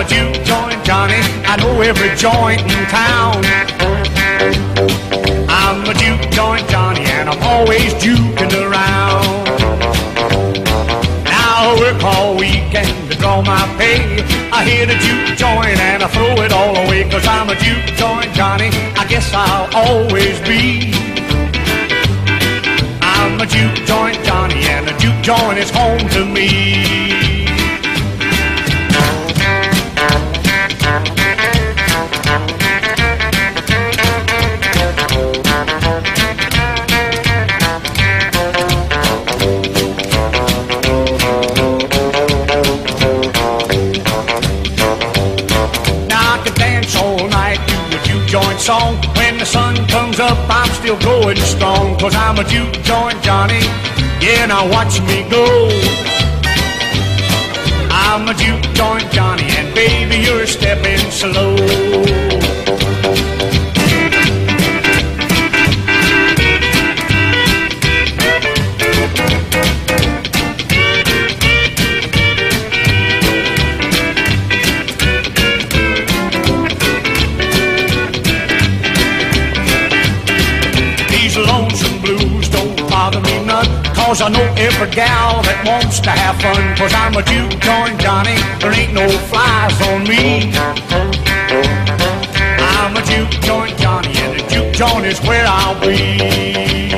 juke joint Johnny, I know every joint in town. I'm a juke joint Johnny and I'm always juking around. Now I work all weekend to draw my pay. I hit a juke joint and I throw it all away, 'cause I'm a juke joint Johnny, I guess I'll always be. I'm a juke joint Johnny and a juke joint is home to me. Song. When the sun comes up, I'm still going strong, 'cause I'm a juke joint Johnny, yeah, now watch me go. I'm a juke joint Johnny, and baby, you're stepping slow. Lonesome blues don't bother me none, 'cause I know every gal that wants to have fun. 'Cause I'm a juke joint Johnny, there ain't no flies on me. I'm a juke joint Johnny, and the juke joint is where I'll be.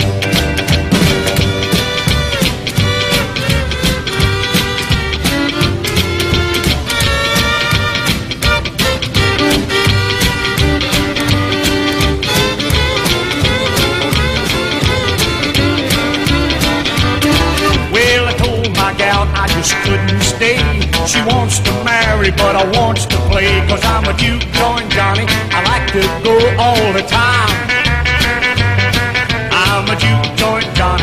I just couldn't stay. She wants to marry, but I wants to play. 'Cause I'm a juke joint Johnny, I like to go all the time. I'm a juke joint Johnny.